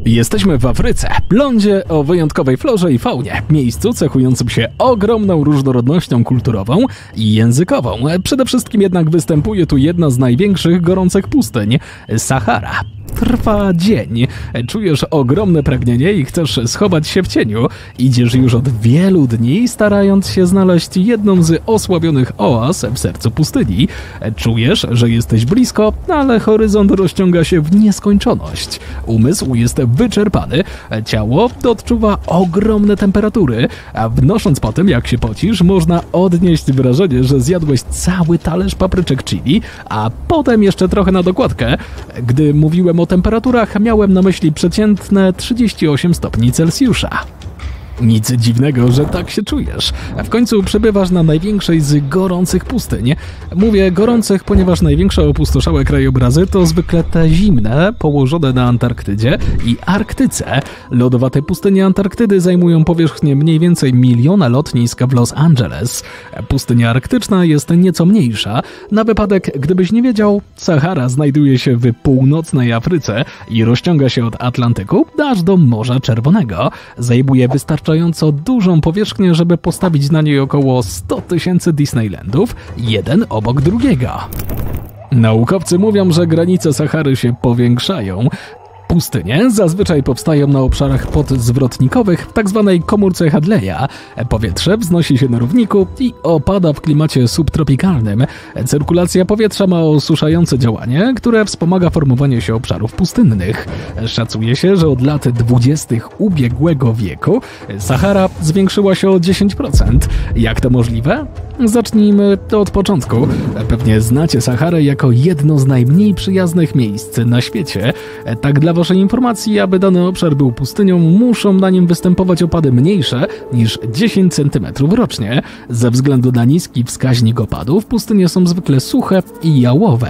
Jesteśmy w Afryce, lądzie o wyjątkowej florze i faunie, miejscu cechującym się ogromną różnorodnością kulturową i językową. Przede wszystkim jednak występuje tu jedna z największych gorących pustyń – Sahara. Trwa dzień, czujesz ogromne pragnienie i chcesz schować się w cieniu. Idziesz już od wielu dni, starając się znaleźć jedną z osłabionych oaz w sercu pustyni. Czujesz, że jesteś blisko, ale horyzont rozciąga się w nieskończoność. Umysł jest wyczerpany, ciało odczuwa ogromne temperatury, a wnosząc po tym, jak się pocisz, można odnieść wrażenie, że zjadłeś cały talerz papryczek chili, a potem jeszcze trochę na dokładkę. Gdy mówiłem o temperaturach, miałem na myśli przeciętne 38 stopni Celsjusza. Nic dziwnego, że tak się czujesz. W końcu przebywasz na największej z gorących pustyń. Mówię gorących, ponieważ największe opustoszałe krajobrazy to zwykle te zimne, położone na Antarktydzie i Arktyce. Lodowate pustynie Antarktydy zajmują powierzchnię mniej więcej 1 miliona lotnisk w Los Angeles. Pustynia arktyczna jest nieco mniejsza. Na wypadek, gdybyś nie wiedział, Sahara znajduje się w północnej Afryce i rozciąga się od Atlantyku aż do Morza Czerwonego. Zajmuje wystarczająco dużą powierzchnię, żeby postawić na niej około 100 000 Disneylandów, jeden obok drugiego. Naukowcy mówią, że granice Sahary się powiększają. Pustynie zazwyczaj powstają na obszarach podzwrotnikowych w tzw. komórce Hadleya. Powietrze wznosi się na równiku i opada w klimacie subtropikalnym. Cyrkulacja powietrza ma osuszające działanie, które wspomaga formowanie się obszarów pustynnych. Szacuje się, że od lat 20. ubiegłego wieku Sahara zwiększyła się o 10%. Jak to możliwe? Zacznijmy od początku. Pewnie znacie Saharę jako jedno z najmniej przyjaznych miejsc na świecie. Tak dla waszej informacji, aby dany obszar był pustynią, muszą na nim występować opady mniejsze niż 10 cm rocznie. Ze względu na niski wskaźnik opadów, pustynie są zwykle suche i jałowe.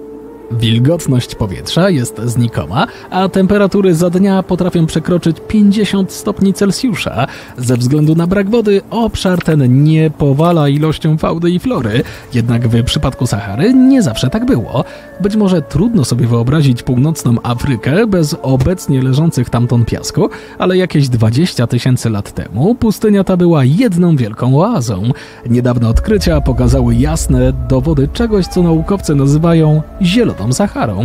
Wilgotność powietrza jest znikoma, a temperatury za dnia potrafią przekroczyć 50 stopni Celsjusza. Ze względu na brak wody obszar ten nie powala ilością fauny i flory, jednak w przypadku Sahary nie zawsze tak było. Być może trudno sobie wyobrazić północną Afrykę bez obecnie leżących tamtąd piasku, ale jakieś 20 000 lat temu pustynia ta była jedną wielką oazą. Niedawne odkrycia pokazały jasne dowody czegoś, co naukowcy nazywają zieloną Saharą.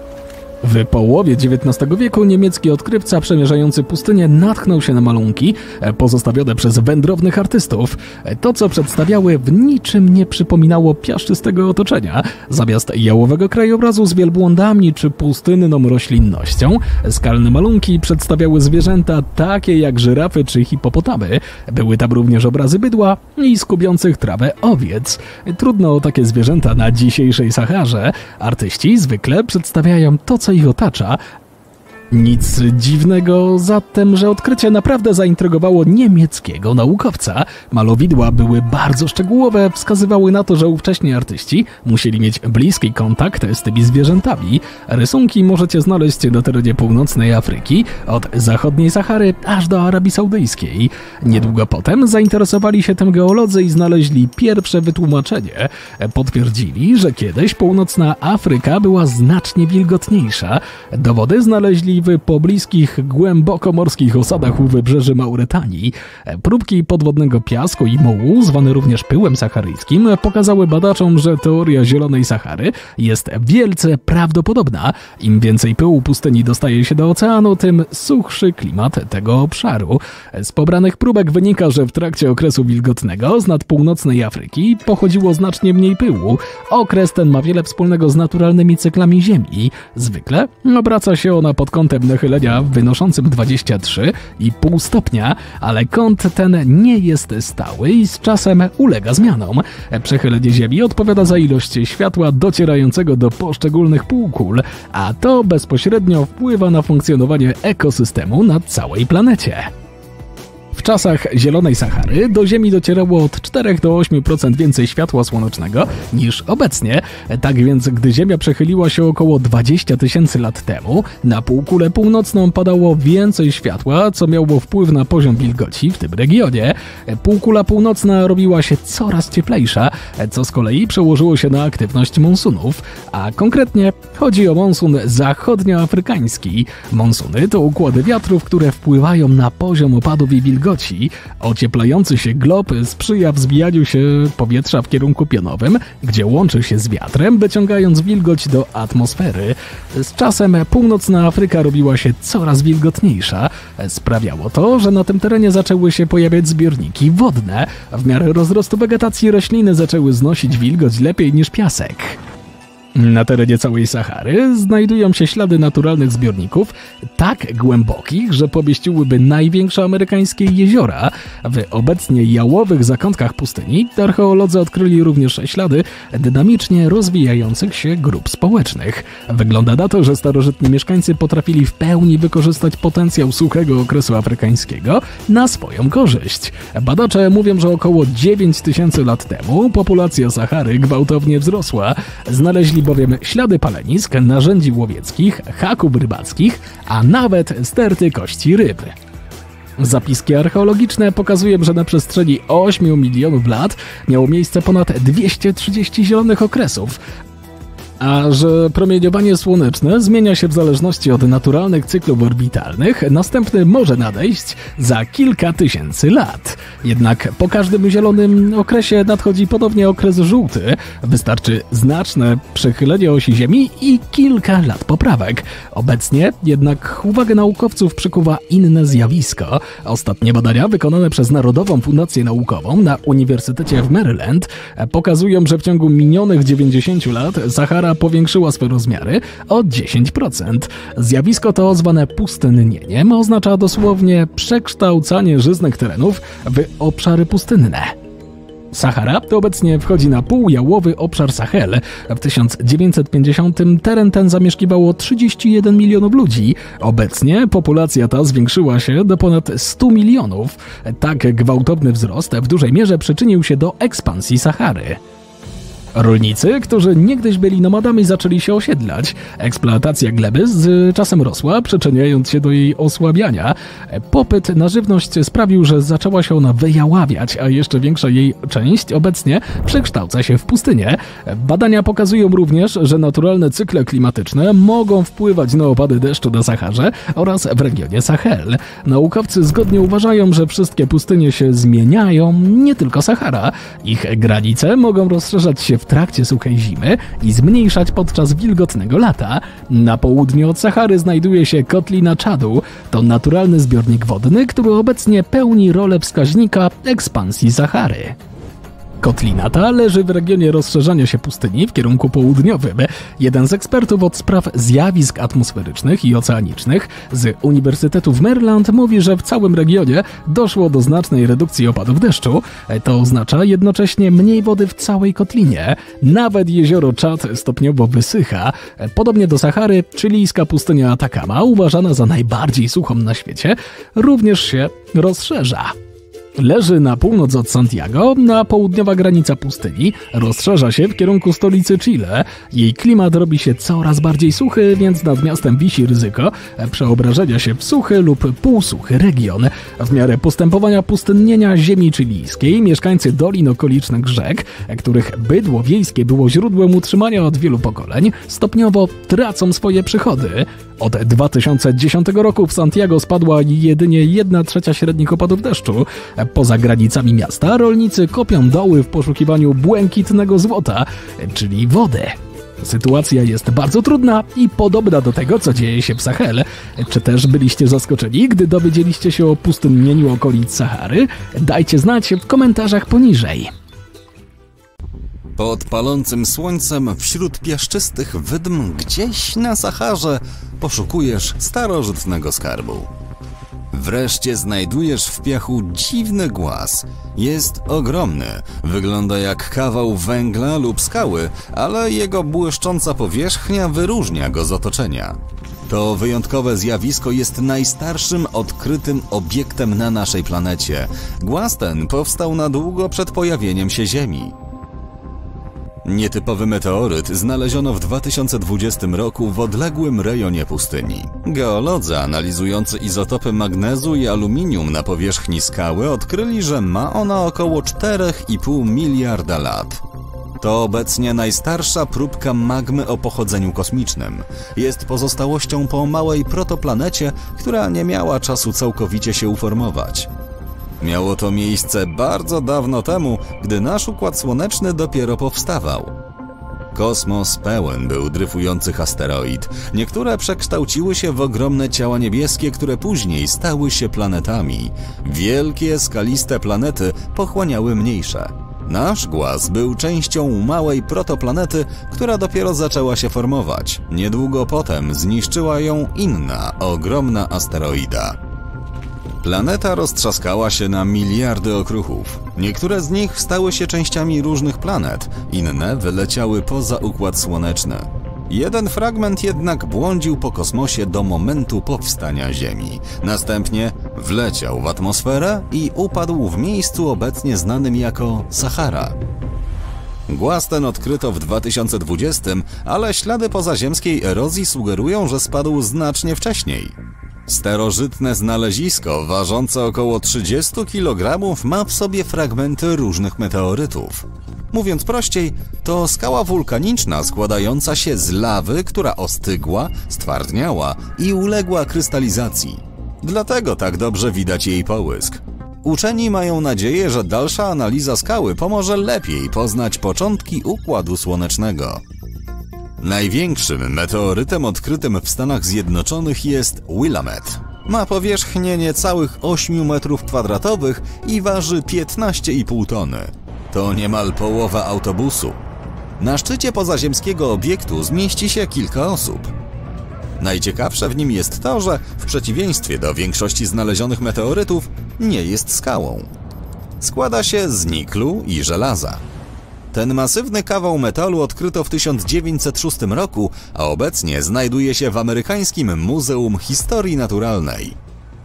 W połowie XIX wieku niemiecki odkrywca przemierzający pustynię natknął się na malunki pozostawione przez wędrownych artystów. To, co przedstawiały, w niczym nie przypominało piaszczystego otoczenia. Zamiast jałowego krajobrazu z wielbłądami czy pustynną roślinnością, skalne malunki przedstawiały zwierzęta takie jak żyrafy czy hipopotamy. Były tam również obrazy bydła i skubiących trawę owiec. Trudno o takie zwierzęta na dzisiejszej Saharze. Artyści zwykle przedstawiają to, co ich otacza. Nic dziwnego zatem, że odkrycie naprawdę zaintrygowało niemieckiego naukowca. Malowidła były bardzo szczegółowe, wskazywały na to, że ówcześni artyści musieli mieć bliski kontakt z tymi zwierzętami. Rysunki możecie znaleźć na terenie północnej Afryki, od zachodniej Sahary aż do Arabii Saudyjskiej. Niedługo potem zainteresowali się tym geolodzy i znaleźli pierwsze wytłumaczenie. Potwierdzili, że kiedyś północna Afryka była znacznie wilgotniejsza. Dowody znaleźli w pobliskich, głębokomorskich osadach u wybrzeży Mauretanii. Próbki podwodnego piasku i mułu, zwane również pyłem saharyjskim, pokazały badaczom, że teoria zielonej Sahary jest wielce prawdopodobna. Im więcej pyłu pustyni dostaje się do oceanu, tym suchszy klimat tego obszaru. Z pobranych próbek wynika, że w trakcie okresu wilgotnego z nad północnej Afryki pochodziło znacznie mniej pyłu. Okres ten ma wiele wspólnego z naturalnymi cyklami Ziemi. Zwykle obraca się ona pod kątem nachylenia wynoszącym 23,5 stopnia, ale kąt ten nie jest stały i z czasem ulega zmianom. Przechylenie Ziemi odpowiada za ilość światła docierającego do poszczególnych półkul, a to bezpośrednio wpływa na funkcjonowanie ekosystemu na całej planecie. W W czasach zielonej Sahary do Ziemi docierało od 4 do 8% więcej światła słonecznego niż obecnie. Tak więc, gdy Ziemia przechyliła się około 20 000 lat temu, na półkulę północną padało więcej światła, co miało wpływ na poziom wilgoci w tym regionie. Półkula północna robiła się coraz cieplejsza, co z kolei przełożyło się na aktywność monsunów, a konkretnie chodzi o monsun zachodnioafrykański. Monsuny to układy wiatrów, które wpływają na poziom opadów i wilgoci. Ocieplający się glob sprzyja wzbijaniu się powietrza w kierunku pionowym, gdzie łączy się z wiatrem, wyciągając wilgoć do atmosfery. Z czasem północna Afryka robiła się coraz wilgotniejsza. Sprawiało to, że na tym terenie zaczęły się pojawiać zbiorniki wodne. W miarę rozrostu wegetacji rośliny zaczęły znosić wilgoć lepiej niż piasek. Na terenie całej Sahary znajdują się ślady naturalnych zbiorników, tak głębokich, że pomieściłyby największe amerykańskie jeziora. W obecnie jałowych zakątkach pustyni archeolodzy odkryli również ślady dynamicznie rozwijających się grup społecznych. Wygląda na to, że starożytni mieszkańcy potrafili w pełni wykorzystać potencjał suchego okresu afrykańskiego na swoją korzyść. Badacze mówią, że około 9000 lat temu populacja Sahary gwałtownie wzrosła. Znaleźli bowiem ślady palenisk, narzędzi łowieckich, haków rybackich, a nawet sterty kości ryb. Zapiski archeologiczne pokazują, że na przestrzeni 8 milionów lat miało miejsce ponad 230 zielonych okresów, a że promieniowanie słoneczne zmienia się w zależności od naturalnych cyklów orbitalnych, następny może nadejść za kilka tysięcy lat. Jednak po każdym zielonym okresie nadchodzi ponownie okres żółty. Wystarczy znaczne przechylenie osi Ziemi i kilka lat poprawek. Obecnie jednak uwagę naukowców przykuwa inne zjawisko. Ostatnie badania wykonane przez Narodową Fundację Naukową na Uniwersytecie w Maryland pokazują, że w ciągu minionych 90 lat Sahara powiększyła swoje rozmiary o 10%. Zjawisko to, zwane pustynnieniem, oznacza dosłownie przekształcanie żyznych terenów w obszary pustynne. Sahara to obecnie wchodzi na półjałowy obszar Sahel. W 1950 teren ten zamieszkiwało 31 milionów ludzi. Obecnie populacja ta zwiększyła się do ponad 100 milionów. Tak gwałtowny wzrost w dużej mierze przyczynił się do ekspansji Sahary. Rolnicy, którzy niegdyś byli nomadami, zaczęli się osiedlać. Eksploatacja gleby z czasem rosła, przyczyniając się do jej osłabiania. Popyt na żywność sprawił, że zaczęła się ona wyjaławiać, a jeszcze większa jej część obecnie przekształca się w pustynię. Badania pokazują również, że naturalne cykle klimatyczne mogą wpływać na opady deszczu na Saharze oraz w regionie Sahel. Naukowcy zgodnie uważają, że wszystkie pustynie się zmieniają, nie tylko Sahara. Ich granice mogą rozszerzać się w trakcie suchej zimy i zmniejszać podczas wilgotnego lata. Na południu od Sahary znajduje się Kotlina Czadu. To naturalny zbiornik wodny, który obecnie pełni rolę wskaźnika ekspansji Sahary. Kotlina ta leży w regionie rozszerzania się pustyni w kierunku południowym. Jeden z ekspertów od spraw zjawisk atmosferycznych i oceanicznych z Uniwersytetu w Maryland mówi, że w całym regionie doszło do znacznej redukcji opadów deszczu. To oznacza jednocześnie mniej wody w całej kotlinie. Nawet jezioro Czad stopniowo wysycha. Podobnie do Sahary, chilijska pustynia Atacama, uważana za najbardziej suchą na świecie, również się rozszerza. Leży na północ od Santiago, na południowa granica pustyni, rozszerza się w kierunku stolicy Chile. Jej klimat robi się coraz bardziej suchy, więc nad miastem wisi ryzyko przeobrażenia się w suchy lub półsuchy region. W miarę postępowania pustynnienia ziemi chilijskiej mieszkańcy dolin okolicznych rzek, których bydło wiejskie było źródłem utrzymania od wielu pokoleń, stopniowo tracą swoje przychody. Od 2010 roku w Santiago spadła jedynie 1/3 średnich opadów deszczu. Poza granicami miasta rolnicy kopią doły w poszukiwaniu błękitnego złota, czyli wody. Sytuacja jest bardzo trudna i podobna do tego, co dzieje się w Sahel. Czy też byliście zaskoczeni, gdy dowiedzieliście się o pustynnieniu okolic Sahary? Dajcie znać w komentarzach poniżej. Pod palącym słońcem, wśród piaszczystych wydm, gdzieś na Saharze poszukujesz starożytnego skarbu. Wreszcie znajdujesz w piachu dziwny głaz. Jest ogromny, wygląda jak kawał węgla lub skały, ale jego błyszcząca powierzchnia wyróżnia go z otoczenia. To wyjątkowe zjawisko jest najstarszym odkrytym obiektem na naszej planecie. Głaz ten powstał na długo przed pojawieniem się Ziemi. Nietypowy meteoryt znaleziono w 2020 roku w odległym rejonie pustyni. Geolodzy analizujący izotopy magnezu i aluminium na powierzchni skały odkryli, że ma ona około 4,5 miliarda lat. To obecnie najstarsza próbka magmy o pochodzeniu kosmicznym. Jest pozostałością po małej protoplanecie, która nie miała czasu całkowicie się uformować. Miało to miejsce bardzo dawno temu, gdy nasz Układ Słoneczny dopiero powstawał. Kosmos pełen był dryfujących asteroid. Niektóre przekształciły się w ogromne ciała niebieskie, które później stały się planetami. Wielkie, skaliste planety pochłaniały mniejsze. Nasz głaz był częścią małej protoplanety, która dopiero zaczęła się formować. Niedługo potem zniszczyła ją inna, ogromna asteroida. Planeta roztrzaskała się na miliardy okruchów. Niektóre z nich stały się częściami różnych planet, inne wyleciały poza Układ Słoneczny. Jeden fragment jednak błądził po kosmosie do momentu powstania Ziemi. Następnie wleciał w atmosferę i upadł w miejscu obecnie znanym jako Sahara. Głaz ten odkryto w 2020, ale ślady pozaziemskiej erozji sugerują, że spadł znacznie wcześniej. Starożytne znalezisko, ważące około 30 kg, ma w sobie fragmenty różnych meteorytów. Mówiąc prościej, to skała wulkaniczna składająca się z lawy, która ostygła, stwardniała i uległa krystalizacji. Dlatego tak dobrze widać jej połysk. Uczeni mają nadzieję, że dalsza analiza skały pomoże lepiej poznać początki Układu Słonecznego. Największym meteorytem odkrytym w Stanach Zjednoczonych jest Willamette. Ma powierzchnię niecałych 8 m2 i waży 15,5 tony. To niemal połowa autobusu. Na szczycie pozaziemskiego obiektu zmieści się kilka osób. Najciekawsze w nim jest to, że w przeciwieństwie do większości znalezionych meteorytów nie jest skałą. Składa się z niklu i żelaza. Ten masywny kawał metalu odkryto w 1906 roku, a obecnie znajduje się w amerykańskim Muzeum Historii Naturalnej.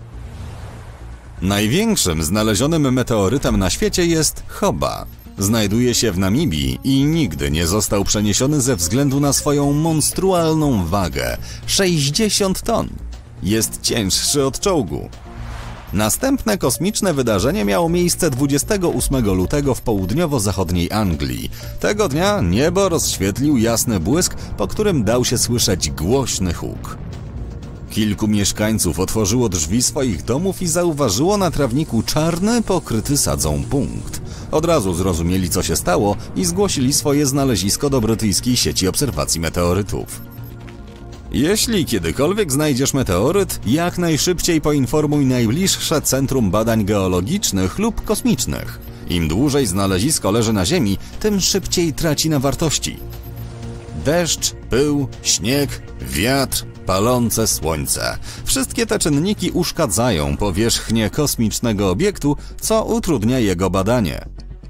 Największym znalezionym meteorytem na świecie jest Hoba. Znajduje się w Namibii i nigdy nie został przeniesiony ze względu na swoją monstrualną wagę – 60 ton. Jest cięższy od czołgu. Następne kosmiczne wydarzenie miało miejsce 28 lutego w południowo-zachodniej Anglii. Tego dnia niebo rozświetlił jasny błysk, po którym dał się słyszeć głośny huk. Kilku mieszkańców otworzyło drzwi swoich domów i zauważyło na trawniku czarny, pokryty sadzą punkt. Od razu zrozumieli, co się stało i zgłosili swoje znalezisko do brytyjskiej sieci obserwacji meteorytów. Jeśli kiedykolwiek znajdziesz meteoryt, jak najszybciej poinformuj najbliższe Centrum Badań Geologicznych lub Kosmicznych. Im dłużej znalezisko leży na Ziemi, tym szybciej traci na wartości. Deszcz, pył, śnieg, wiatr, palące słońce. Wszystkie te czynniki uszkadzają powierzchnię kosmicznego obiektu, co utrudnia jego badanie.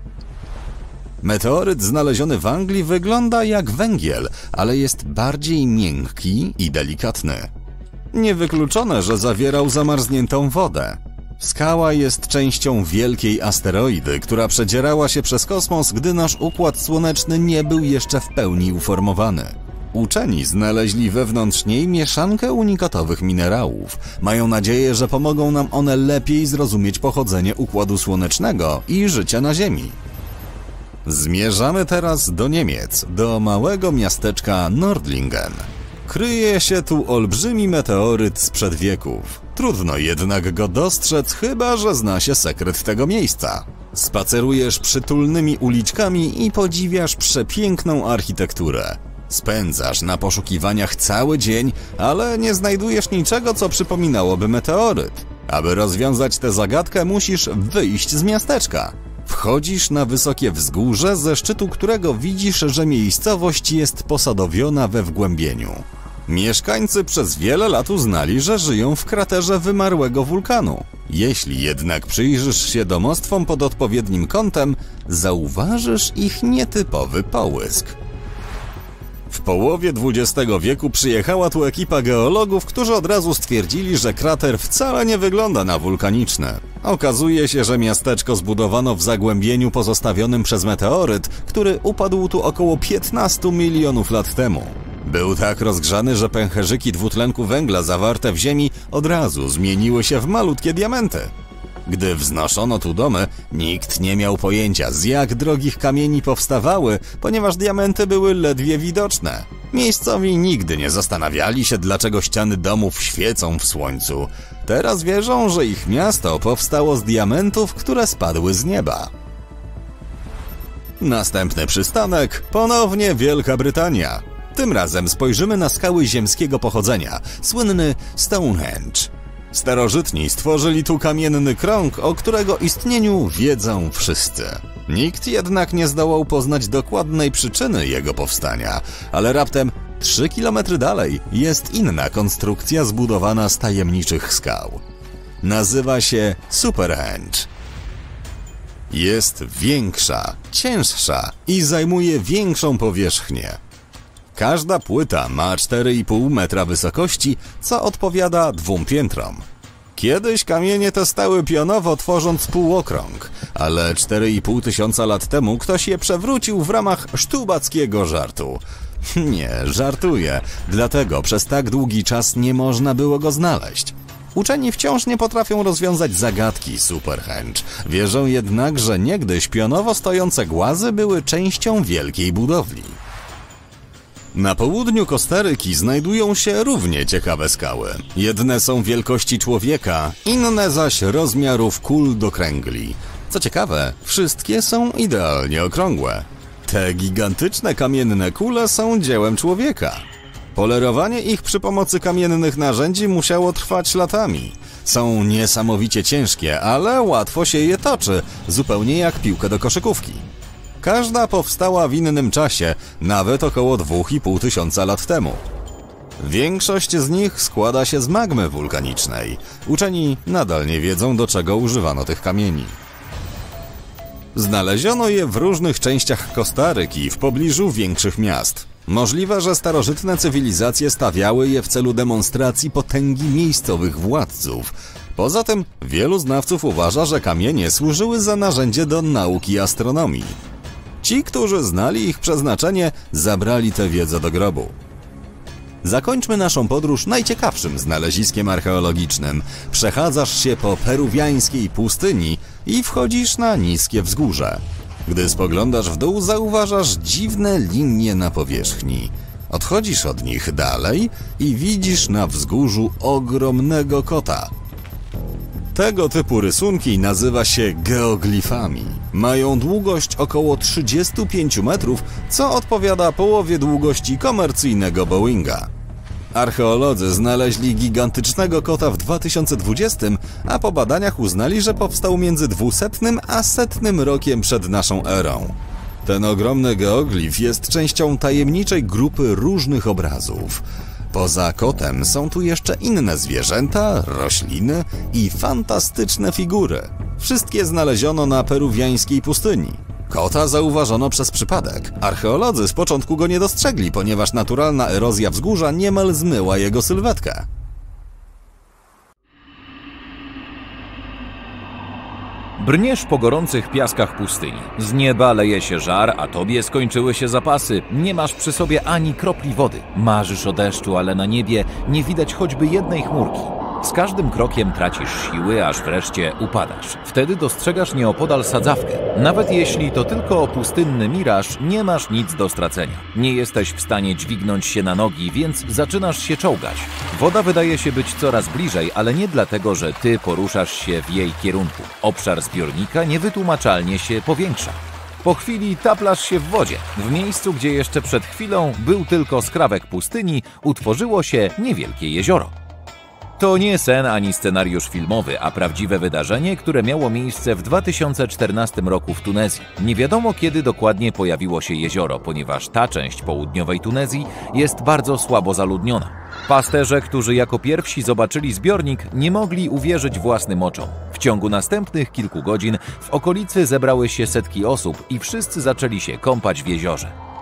Meteoryt znaleziony w Anglii wygląda jak węgiel, ale jest bardziej miękki i delikatny. Niewykluczone, że zawierał zamarzniętą wodę. Skała jest częścią wielkiej asteroidy, która przedzierała się przez kosmos, gdy nasz Układ Słoneczny nie był jeszcze w pełni uformowany. Uczeni znaleźli wewnątrz niej mieszankę unikatowych minerałów. Mają nadzieję, że pomogą nam one lepiej zrozumieć pochodzenie Układu Słonecznego i życia na Ziemi. Zmierzamy teraz do Niemiec, do małego miasteczka Nordlingen. Kryje się tu olbrzymi meteoryt sprzed wieków. Trudno jednak go dostrzec, chyba że zna się sekret tego miejsca. Spacerujesz przytulnymi uliczkami i podziwiasz przepiękną architekturę. Spędzasz na poszukiwaniach cały dzień, ale nie znajdujesz niczego, co przypominałoby meteoryt. Aby rozwiązać tę zagadkę, musisz wyjść z miasteczka. Wchodzisz na wysokie wzgórze, ze szczytu którego widzisz, że miejscowość jest posadowiona we wgłębieniu. Mieszkańcy przez wiele lat uznali, że żyją w kraterze wymarłego wulkanu. Jeśli jednak przyjrzysz się domostwom pod odpowiednim kątem, zauważysz ich nietypowy połysk. W połowie XX wieku przyjechała tu ekipa geologów, którzy od razu stwierdzili, że krater wcale nie wygląda na wulkaniczny. Okazuje się, że miasteczko zbudowano w zagłębieniu pozostawionym przez meteoryt, który upadł tu około 15 milionów lat temu. Był tak rozgrzany, że pęcherzyki dwutlenku węgla zawarte w ziemi od razu zmieniły się w malutkie diamenty. Gdy wznoszono tu domy, nikt nie miał pojęcia, z jak drogich kamieni powstawały, ponieważ diamenty były ledwie widoczne. Miejscowi nigdy nie zastanawiali się, dlaczego ściany domów świecą w słońcu. Teraz wierzą, że ich miasto powstało z diamentów, które spadły z nieba. Następny przystanek, ponownie Wielka Brytania. Tym razem spojrzymy na skały ziemskiego pochodzenia, słynny Stonehenge. Starożytni stworzyli tu kamienny krąg, o którego istnieniu wiedzą wszyscy. Nikt jednak nie zdołał poznać dokładnej przyczyny jego powstania, ale raptem 3 kilometry dalej jest inna konstrukcja zbudowana z tajemniczych skał. Nazywa się Superhenge. Jest większa, cięższa i zajmuje większą powierzchnię. Każda płyta ma 4,5 metra wysokości, co odpowiada 2 piętrom. Kiedyś kamienie te stały pionowo, tworząc półokrąg, ale 4,5 tysiąca lat temu ktoś je przewrócił w ramach sztubackiego żartu. Nie, żartuję, dlatego przez tak długi czas nie można było go znaleźć. Uczeni wciąż nie potrafią rozwiązać zagadki Superhenge. Wierzą jednak, że niegdyś pionowo stojące głazy były częścią wielkiej budowli. Na południu Kostaryki znajdują się równie ciekawe skały. Jedne są wielkości człowieka, inne zaś rozmiarów kul do kręgli. Co ciekawe, wszystkie są idealnie okrągłe. Te gigantyczne kamienne kule są dziełem człowieka. Polerowanie ich przy pomocy kamiennych narzędzi musiało trwać latami. Są niesamowicie ciężkie, ale łatwo się je toczy, zupełnie jak piłkę do koszykówki. Każda powstała w innym czasie, nawet około 2,5 tysiąca lat temu. Większość z nich składa się z magmy wulkanicznej. Uczeni nadal nie wiedzą, do czego używano tych kamieni. Znaleziono je w różnych częściach Kostaryki, w pobliżu większych miast. Możliwe, że starożytne cywilizacje stawiały je w celu demonstracji potęgi miejscowych władców. Poza tym wielu znawców uważa, że kamienie służyły za narzędzie do nauki astronomii. Ci, którzy znali ich przeznaczenie, zabrali tę wiedzę do grobu. Zakończmy naszą podróż najciekawszym znaleziskiem archeologicznym. Przechadzasz się po peruwiańskiej pustyni i wchodzisz na niskie wzgórze. Gdy spoglądasz w dół, zauważasz dziwne linie na powierzchni. Odchodzisz od nich dalej i widzisz na wzgórzu ogromnego kota. Tego typu rysunki nazywa się geoglifami. Mają długość około 35 metrów, co odpowiada połowie długości komercyjnego Boeinga. Archeolodzy znaleźli gigantycznego kota w 2020, a po badaniach uznali, że powstał między 200 a 100 rokiem przed naszą erą. Ten ogromny geoglif jest częścią tajemniczej grupy różnych obrazów. Poza kotem są tu jeszcze inne zwierzęta, rośliny i fantastyczne figury. Wszystkie znaleziono na peruwiańskiej pustyni. Kota zauważono przez przypadek. Archeolodzy z początku go nie dostrzegli, ponieważ naturalna erozja wzgórza niemal zmyła jego sylwetkę. Brniesz po gorących piaskach pustyni. Z nieba leje się żar, a tobie skończyły się zapasy. Nie masz przy sobie ani kropli wody. Marzysz o deszczu, ale na niebie nie widać choćby jednej chmurki. Z każdym krokiem tracisz siły, aż wreszcie upadasz. Wtedy dostrzegasz nieopodal sadzawkę. Nawet jeśli to tylko pustynny miraż, nie masz nic do stracenia. Nie jesteś w stanie dźwignąć się na nogi, więc zaczynasz się czołgać. Woda wydaje się być coraz bliżej, ale nie dlatego, że ty poruszasz się w jej kierunku. Obszar zbiornika niewytłumaczalnie się powiększa. Po chwili taplasz się w wodzie. W miejscu, gdzie jeszcze przed chwilą był tylko skrawek pustyni, utworzyło się niewielkie jezioro. To nie sen ani scenariusz filmowy, a prawdziwe wydarzenie, które miało miejsce w 2014 roku w Tunezji. Nie wiadomo, kiedy dokładnie pojawiło się jezioro, ponieważ ta część południowej Tunezji jest bardzo słabo zaludniona. Pasterze, którzy jako pierwsi zobaczyli zbiornik, nie mogli uwierzyć własnym oczom. W ciągu następnych kilku godzin w okolicy zebrały się setki osób i wszyscy zaczęli się kąpać w jeziorze.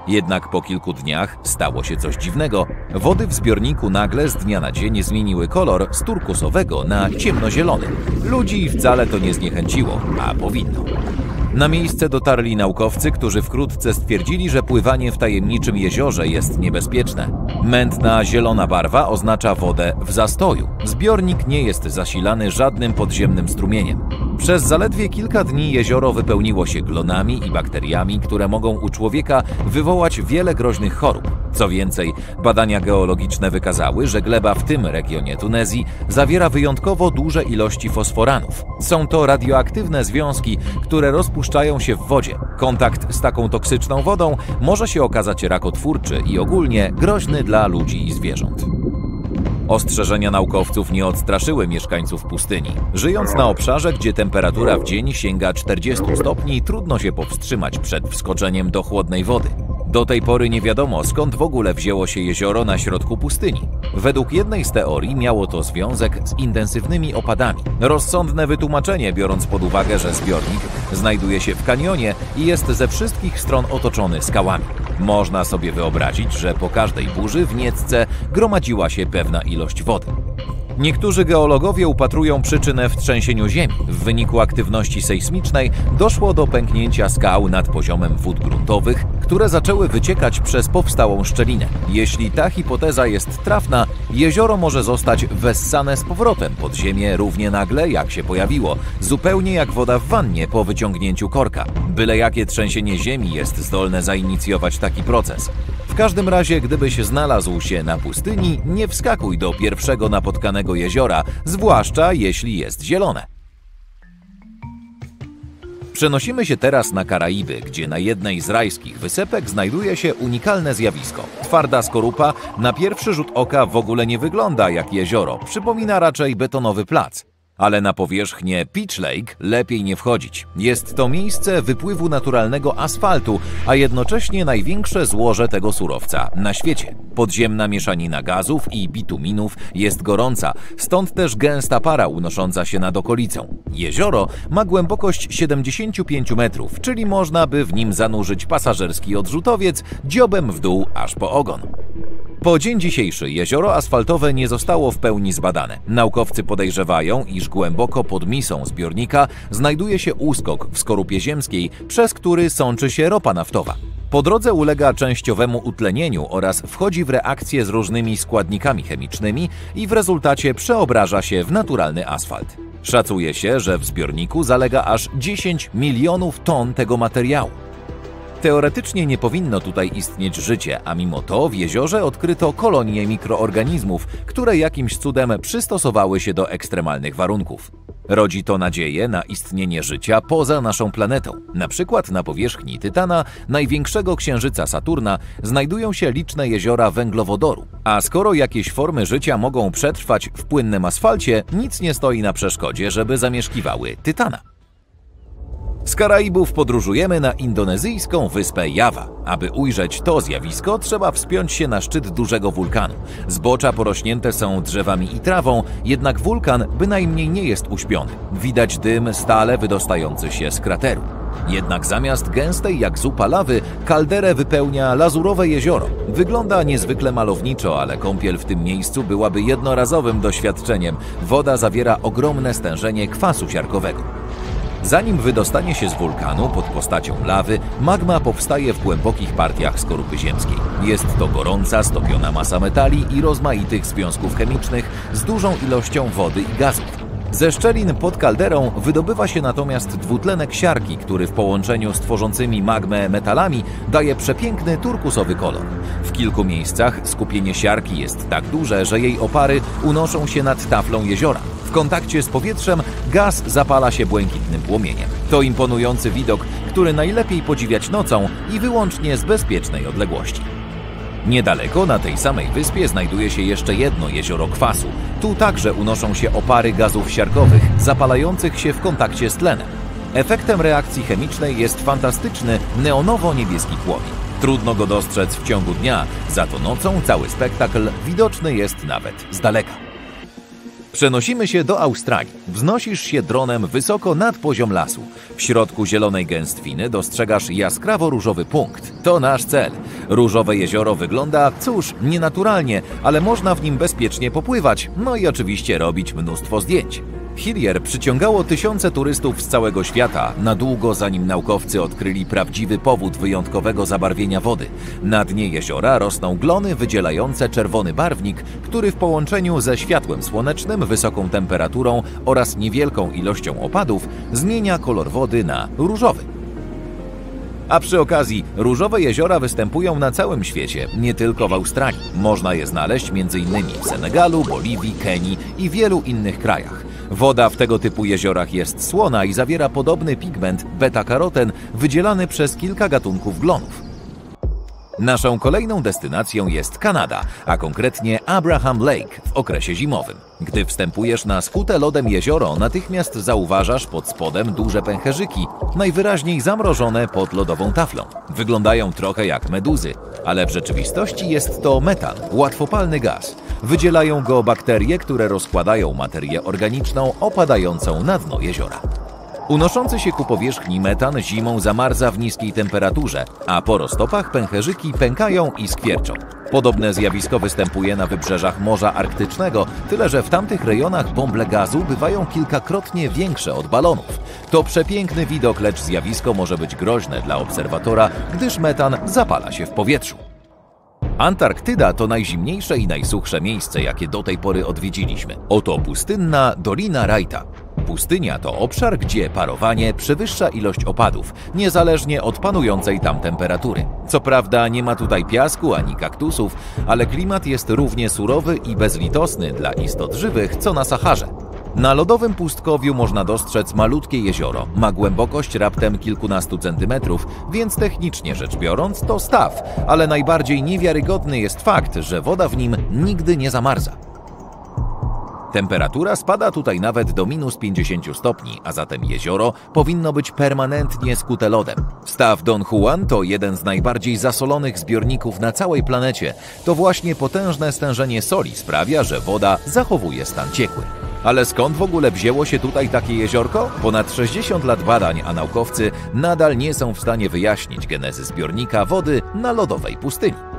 Jednak po kilku dniach stało się coś dziwnego. Wody w zbiorniku nagle z dnia na dzień zmieniły kolor z turkusowego na ciemnozielony. Ludzi wcale to nie zniechęciło, a powinno. Na miejsce dotarli naukowcy, którzy wkrótce stwierdzili, że pływanie w tajemniczym jeziorze jest niebezpieczne. Mętna zielona barwa oznacza wodę w zastoju. Zbiornik nie jest zasilany żadnym podziemnym strumieniem. Przez zaledwie kilka dni jezioro wypełniło się glonami i bakteriami, które mogą u człowieka wywołać wiele groźnych chorób. Co więcej, badania geologiczne wykazały, że gleba w tym regionie Tunezji zawiera wyjątkowo duże ilości fosforanów. Są to radioaktywne związki, które rozpuszczają się w wodzie. Kontakt z taką toksyczną wodą może się okazać rakotwórczy i ogólnie groźny dla ludzi i zwierząt. Ostrzeżenia naukowców nie odstraszyły mieszkańców pustyni. Żyjąc na obszarze, gdzie temperatura w dzień sięga 40 stopni, trudno się powstrzymać przed wskoczeniem do chłodnej wody. Do tej pory nie wiadomo, skąd w ogóle wzięło się jezioro na środku pustyni. Według jednej z teorii miało to związek z intensywnymi opadami. Rozsądne wytłumaczenie, biorąc pod uwagę, że zbiornik znajduje się w kanionie i jest ze wszystkich stron otoczony skałami. Można sobie wyobrazić, że po każdej burzy w Niecce gromadziła się pewna ilość wody. Niektórzy geologowie upatrują przyczynę w trzęsieniu ziemi. W wyniku aktywności sejsmicznej doszło do pęknięcia skał nad poziomem wód gruntowych, które zaczęły wyciekać przez powstałą szczelinę. Jeśli ta hipoteza jest trafna, jezioro może zostać wessane z powrotem pod ziemię równie nagle, jak się pojawiło, zupełnie jak woda w wannie po wyciągnięciu korka. Byle jakie trzęsienie ziemi jest zdolne zainicjować taki proces. W każdym razie, gdybyś znalazł się na pustyni, nie wskakuj do pierwszego napotkanego jeziora, zwłaszcza jeśli jest zielone. Przenosimy się teraz na Karaiby, gdzie na jednej z rajskich wysepek znajduje się unikalne zjawisko. Twarda skorupa na pierwszy rzut oka w ogóle nie wygląda jak jezioro, przypomina raczej betonowy plac. Ale na powierzchnię Peach Lake lepiej nie wchodzić. Jest to miejsce wypływu naturalnego asfaltu, a jednocześnie największe złoże tego surowca na świecie. Podziemna mieszanina gazów i bituminów jest gorąca, stąd też gęsta para unosząca się nad okolicą. Jezioro ma głębokość 75 metrów, czyli można by w nim zanurzyć pasażerski odrzutowiec dziobem w dół aż po ogon. Po dzień dzisiejszy jezioro asfaltowe nie zostało w pełni zbadane. Naukowcy podejrzewają, iż głęboko pod misą zbiornika znajduje się uskok w skorupie ziemskiej, przez który sączy się ropa naftowa. Po drodze ulega częściowemu utlenieniu oraz wchodzi w reakcję z różnymi składnikami chemicznymi i w rezultacie przeobraża się w naturalny asfalt. Szacuje się, że w zbiorniku zalega aż 10 milionów ton tego materiału. Teoretycznie nie powinno tutaj istnieć życie, a mimo to w jeziorze odkryto kolonie mikroorganizmów, które jakimś cudem przystosowały się do ekstremalnych warunków. Rodzi to nadzieję na istnienie życia poza naszą planetą. Na przykład na powierzchni Tytana, największego księżyca Saturna, znajdują się liczne jeziora węglowodoru. A skoro jakieś formy życia mogą przetrwać w płynnym asfalcie, nic nie stoi na przeszkodzie, żeby zamieszkiwały Tytana. Z Karaibów podróżujemy na indonezyjską wyspę Jawa. Aby ujrzeć to zjawisko, trzeba wspiąć się na szczyt dużego wulkanu. Zbocza porośnięte są drzewami i trawą, jednak wulkan bynajmniej nie jest uśpiony. Widać dym stale wydostający się z krateru. Jednak zamiast gęstej jak zupa lawy, kalderę wypełnia lazurowe jezioro. Wygląda niezwykle malowniczo, ale kąpiel w tym miejscu byłaby jednorazowym doświadczeniem. Woda zawiera ogromne stężenie kwasu siarkowego. Zanim wydostanie się z wulkanu pod postacią lawy, magma powstaje w głębokich partiach skorupy ziemskiej. Jest to gorąca, stopiona masa metali i rozmaitych związków chemicznych z dużą ilością wody i gazów. Ze szczelin pod kalderą wydobywa się natomiast dwutlenek siarki, który w połączeniu z tworzącymi magmę metalami daje przepiękny turkusowy kolor. W kilku miejscach skupienie siarki jest tak duże, że jej opary unoszą się nad taflą jeziora. W kontakcie z powietrzem gaz zapala się błękitnym płomieniem. To imponujący widok, który najlepiej podziwiać nocą i wyłącznie z bezpiecznej odległości. Niedaleko na tej samej wyspie znajduje się jeszcze jedno jezioro kwasu. Tu także unoszą się opary gazów siarkowych, zapalających się w kontakcie z tlenem. Efektem reakcji chemicznej jest fantastyczny, neonowo-niebieski płomień. Trudno go dostrzec w ciągu dnia, za to nocą cały spektakl widoczny jest nawet z daleka. Przenosimy się do Australii. Wznosisz się dronem wysoko nad poziom lasu. W środku zielonej gęstwiny dostrzegasz jaskrawo-różowy punkt. To nasz cel. Różowe jezioro wygląda, cóż, nienaturalnie, ale można w nim bezpiecznie popływać, no i oczywiście robić mnóstwo zdjęć. Hillier przyciągało tysiące turystów z całego świata, na długo zanim naukowcy odkryli prawdziwy powód wyjątkowego zabarwienia wody. Na dnie jeziora rosną glony wydzielające czerwony barwnik, który w połączeniu ze światłem słonecznym, wysoką temperaturą oraz niewielką ilością opadów zmienia kolor wody na różowy. A przy okazji, różowe jeziora występują na całym świecie, nie tylko w Australii. Można je znaleźć m.in. w Senegalu, Boliwii, Kenii i wielu innych krajach. Woda w tego typu jeziorach jest słona i zawiera podobny pigment beta-karoten wydzielany przez kilka gatunków glonów. Naszą kolejną destynacją jest Kanada, a konkretnie Abraham Lake w okresie zimowym. Gdy wstępujesz na skute lodem jezioro, natychmiast zauważasz pod spodem duże pęcherzyki, najwyraźniej zamrożone pod lodową taflą. Wyglądają trochę jak meduzy, ale w rzeczywistości jest to metan, łatwopalny gaz. Wydzielają go bakterie, które rozkładają materię organiczną opadającą na dno jeziora. Unoszący się ku powierzchni metan zimą zamarza w niskiej temperaturze, a po roztopach pęcherzyki pękają i skwierczą. Podobne zjawisko występuje na wybrzeżach Morza Arktycznego, tyle że w tamtych rejonach bąble gazu bywają kilkakrotnie większe od balonów. To przepiękny widok, lecz zjawisko może być groźne dla obserwatora, gdyż metan zapala się w powietrzu. Antarktyda to najzimniejsze i najsuchsze miejsce, jakie do tej pory odwiedziliśmy. Oto pustynna Dolina Wrighta. Pustynia to obszar, gdzie parowanie przewyższa ilość opadów, niezależnie od panującej tam temperatury. Co prawda nie ma tutaj piasku ani kaktusów, ale klimat jest równie surowy i bezlitosny dla istot żywych, co na Saharze. Na lodowym pustkowiu można dostrzec malutkie jezioro. Ma głębokość raptem kilkunastu centymetrów, więc technicznie rzecz biorąc to staw, ale najbardziej niewiarygodny jest fakt, że woda w nim nigdy nie zamarza. Temperatura spada tutaj nawet do minus 50 stopni, a zatem jezioro powinno być permanentnie skute lodem. Staw Don Juan to jeden z najbardziej zasolonych zbiorników na całej planecie. To właśnie potężne stężenie soli sprawia, że woda zachowuje stan ciekły. Ale skąd w ogóle wzięło się tutaj takie jeziorko? Ponad 60 lat badań, a naukowcy nadal nie są w stanie wyjaśnić genezy zbiornika wody na lodowej pustyni.